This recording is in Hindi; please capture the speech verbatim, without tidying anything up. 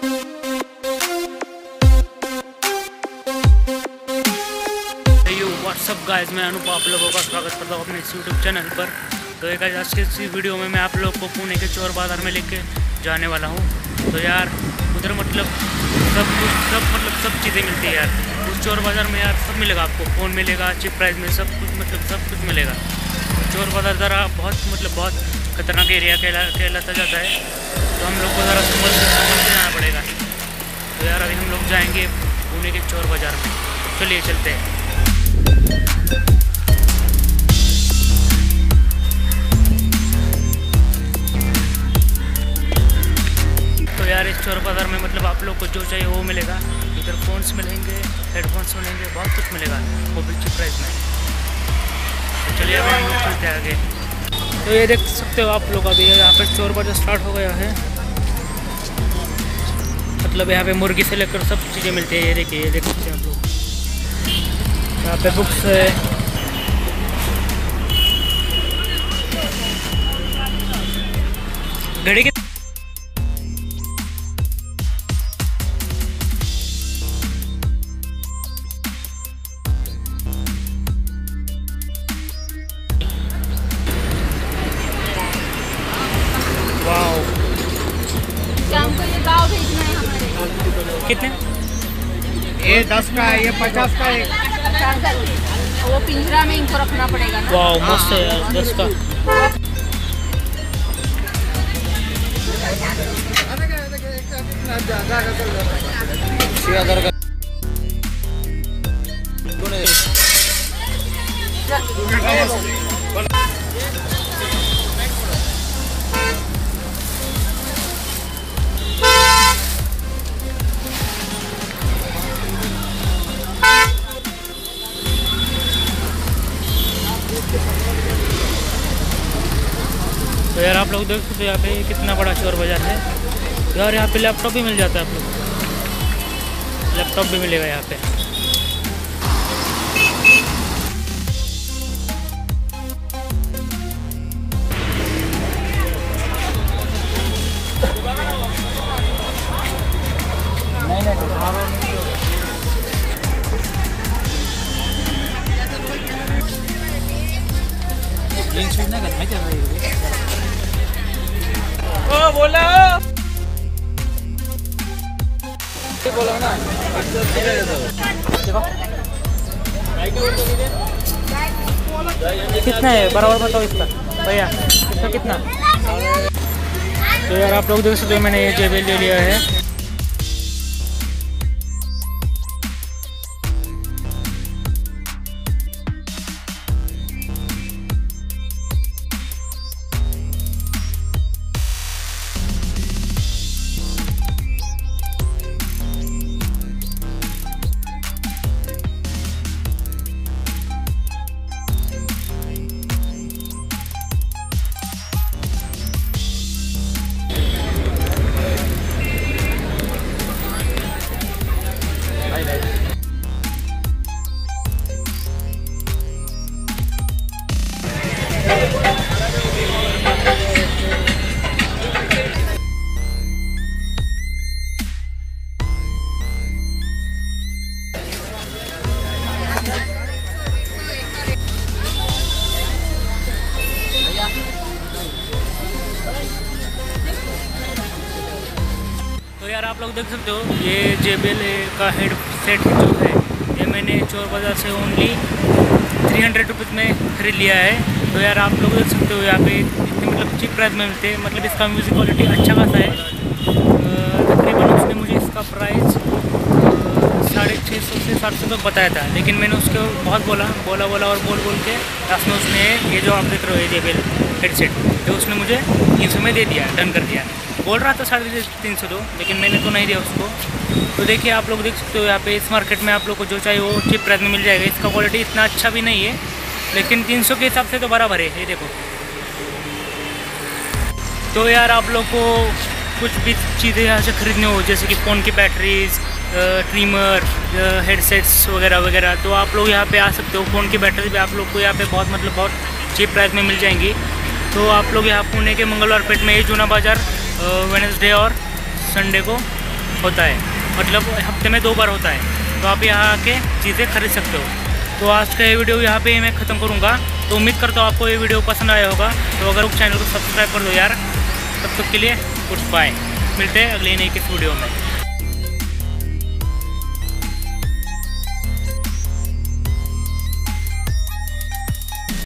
व्हाट्सअप गाइस, मैं अनूप आप लोगों का स्वागत करता हूँ अपने इस यूट्यूब चैनल पर। तो एक आज की इस वीडियो में मैं आप लोगों को पुणे के चोर बाज़ार में लेके जाने वाला हूँ। तो यार उधर मतलब सब कुछ सब मतलब सब चीज़ें मिलती है यार उस चोर बाज़ार में। यार सब मिलेगा आपको, फ़ोन मिलेगा चीप प्राइस में, सब कुछ मतलब सब कुछ मिलेगा। चोर बाज़ार ज़रा बहुत मतलब बहुत खतरनाक एरिया कहला कहलाता जाता है, तो हम लोग को ज़रा संभल से संभल के जाना पड़ेगा। तो यार अभी हम लोग जाएंगे पुणे के चोर बाज़ार में, चलिए चलते हैं। तो यार इस चोर बाज़ार में मतलब आप लोग को जो चाहिए वो मिलेगा। इधर फ़ोन्स मिलेंगे, हेडफोन्स मिलेंगे, बहुत कुछ मिलेगा वो भी चीप प्राइस में। तो चलिए अभी हम लोग चलते हैं आगे। तो ये देख सकते हो आप लोग, अभी यहाँ पर चोर बाज़ार स्टार्ट हो गया है। मतलब यहाँ पे मुर्गी से लेकर सब चीज़ें मिलती है। ये देखिए, ये देख सकते हैं आप लोग, यहाँ पे बुक्स है, घड़ी की हमको ये गाँव भेजना है हमारे। कितने? ये दस का है, ये पचास का है। पचास का वो पिंजरा में इनको रखना पड़ेगा ना। वाह मस्त है यार, दस का। तो यार आप लोग देख सकते हो यहाँ पे कितना बड़ा चोर बाज़ार है यार। यहाँ पे लैपटॉप भी मिल जाता है, आप लोग लैपटॉप भी मिलेगा यहाँ पे। ओ बोला बोला ना कितना है बराबर बताओ इसका भैया, इसका कितना? तो यार आप लोग देख सकते हो मैंने ये जेबेल ले लिया है। तो यार आप लोग देख सकते हो ये जेबेल का हेड सेट जो है ये मैंने चोर बाज़ार से ओनली थ्री हंड्रेड रुपीज़ में खरीद लिया है। तो यार आप लोग देख सकते हो यहाँ पे इतने मतलब चीप प्राइस में मिलते हैं। मतलब इसका म्यूज़िक क्वालिटी अच्छा खासा है। तकरीबन उसने मुझे इसका प्राइस साढ़े छः सौ से सात सौ तक बताया था, लेकिन मैंने उसको बहुत बोला बोला बोला और बोल बोल के लास्ट में उसने ये जो आप देख रहे हो ये जेबेल हेडसेट तो उसने मुझे तीन सौ में दे दिया, डन कर दिया। बोल रहा था साढ़े तीन सौ दो, लेकिन मैंने तो नहीं दिया उसको। तो देखिए आप लोग देख सकते हो यहाँ पे इस मार्केट में आप लोग को जो चाहिए वो चीप प्राइस में मिल जाएगा। इसका क्वालिटी इतना अच्छा भी नहीं है, लेकिन तीन सौ के हिसाब से तो बराबर है। ये देखो, तो यार आप लोग को कुछ भी चीज़ें यहाँ से ख़रीदनी हो, जैसे कि फ़ोन की बैटरीज, ट्रिमर, हेडसेट्स वगैरह वगैरह, तो आप लोग यहाँ पे आ सकते हो। फ़ोन की बैटरी भी आप लोग को यहाँ पे बहुत मतलब बहुत चीप प्राइस में मिल जाएंगी। तो आप लोग यहाँ पुणे के मंगलवार पेट में ही जूना बाज़ार वेडनेसडे और संडे को होता है, मतलब हफ्ते में दो बार होता है। तो आप यहाँ आके चीज़ें खरीद सकते हो। तो आज का ये वीडियो यहाँ पे मैं ख़त्म करूँगा। तो उम्मीद करता हूँ आपको ये वीडियो पसंद आया होगा। तो अगर उस चैनल को सब्सक्राइब कर दो यार। तब तक के लिए गुड बाय, मिलते हैं अगले नई किस वीडियो में।